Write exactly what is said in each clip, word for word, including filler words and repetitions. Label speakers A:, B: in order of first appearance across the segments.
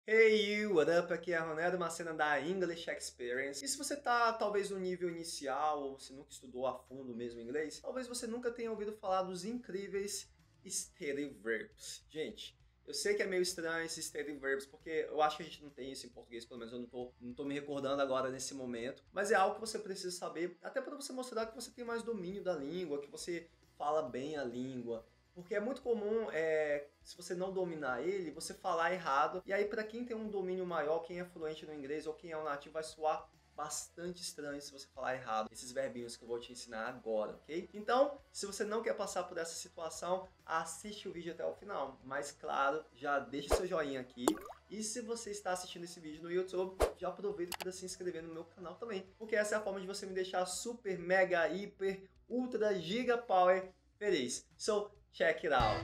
A: Hey you, what up? Aqui é a Ronaldo, uma cena da English Experience. E se você tá talvez no nível inicial, ou se nunca estudou a fundo mesmo inglês, talvez você nunca tenha ouvido falar dos incríveis steady verbs. Gente, eu sei que é meio estranho esses steady verbs, porque eu acho que a gente não tem isso em português, pelo menos eu não tô, não tô me recordando agora nesse momento. Mas é algo que você precisa saber, até para você mostrar que você tem mais domínio da língua, que você fala bem a língua. Porque é muito comum, é, se você não dominar ele, você falar errado. E aí, para quem tem um domínio maior, quem é fluente no inglês ou quem é um nativo, vai soar bastante estranho se você falar errado esses verbinhos que eu vou te ensinar agora, ok? Então, se você não quer passar por essa situação, assiste o vídeo até o final. Mas, claro, já deixa seu joinha aqui. E se você está assistindo esse vídeo no YouTube, já aproveita para se inscrever no meu canal também. Porque essa é a forma de você me deixar super, mega, hiper, ultra, giga power feliz. So, check it out.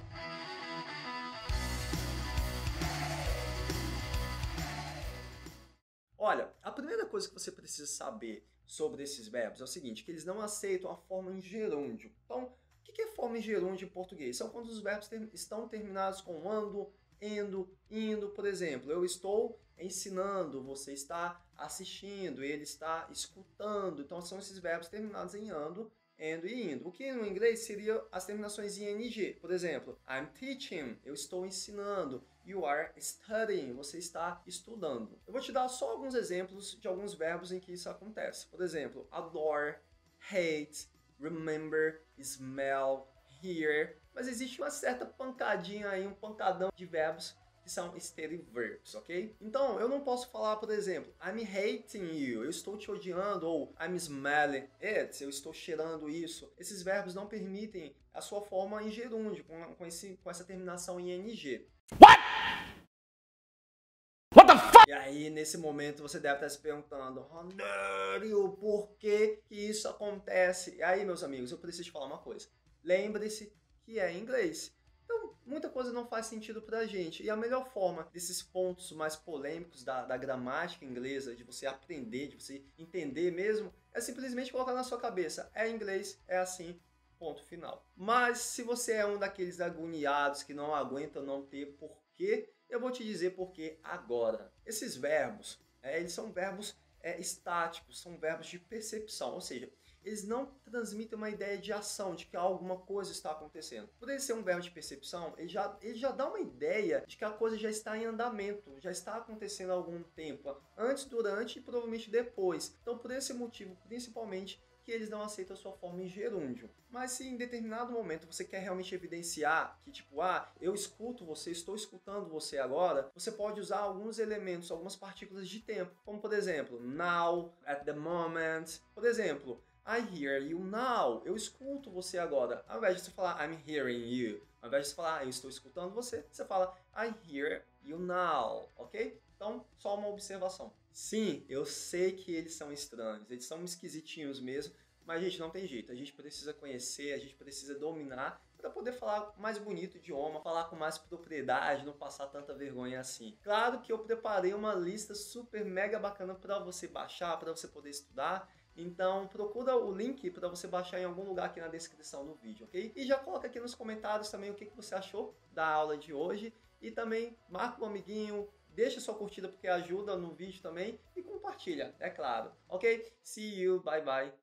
A: Olha, a primeira coisa que você precisa saber sobre esses verbos é o seguinte, que eles não aceitam a forma em gerúndio. Então, o que é forma em gerúndio em português? São quando os verbos ter, estão terminados com ando, endo, indo. Por exemplo, eu estou ensinando, você está assistindo, ele está escutando. Então, são esses verbos terminados em ando, endo e indo. O que no inglês seria as terminações em ing. Por exemplo, I'm teaching, eu estou ensinando. You are studying, você está estudando. Eu vou te dar só alguns exemplos de alguns verbos em que isso acontece. Por exemplo, adore, hate, remember, smell, hear. Mas existe uma certa pancadinha aí, um pancadão de verbos que são steady verbs, ok? Então, eu não posso falar, por exemplo, I'm hating you, eu estou te odiando, ou I'm smelling it, eu estou cheirando isso. Esses verbos não permitem a sua forma em gerúndio, com, com, esse, com essa terminação em ing. What? What the fuck? E aí, nesse momento, você deve estar se perguntando, Ronaldo, por que que isso acontece? E aí, meus amigos, eu preciso te falar uma coisa. Lembre-se que é inglês. Então, muita coisa não faz sentido pra gente. E a melhor forma desses pontos mais polêmicos da, da gramática inglesa, de você aprender, de você entender mesmo, é simplesmente colocar na sua cabeça. É inglês, é assim, ponto final. Mas se você é um daqueles agoniados que não aguentam não ter porquê, eu vou te dizer porquê agora. Esses verbos, é, eles são verbos é, estáticos, são verbos de percepção, ou seja, eles não transmitem uma ideia de ação, de que alguma coisa está acontecendo. Por ele ser um verbo de percepção, ele já, ele já dá uma ideia de que a coisa já está em andamento, já está acontecendo há algum tempo, antes, durante e provavelmente depois. Então, por esse motivo, principalmente, que eles não aceitam a sua forma em gerúndio. Mas se em determinado momento você quer realmente evidenciar que, tipo, ah, eu escuto você, estou escutando você agora, você pode usar alguns elementos, algumas partículas de tempo, como por exemplo, now, at the moment. Por exemplo, I hear you now. Eu escuto você agora. Ao invés de você falar I'm hearing you, ao invés de você falar eu estou escutando você, você fala I hear you now, ok? Então, só uma observação. Sim, eu sei que eles são estranhos, eles são esquisitinhos mesmo, mas a gente não tem jeito. A gente precisa conhecer, a gente precisa dominar para poder falar mais bonito o idioma, falar com mais propriedade, não passar tanta vergonha assim. Claro que eu preparei uma lista super mega bacana para você baixar, para você poder estudar. Então procura o link para você baixar em algum lugar aqui na descrição do vídeo, ok? E já coloca aqui nos comentários também o que você achou da aula de hoje. E também marca um amiguinho, deixa sua curtida porque ajuda no vídeo também. E compartilha, é claro. Ok? See you, bye bye.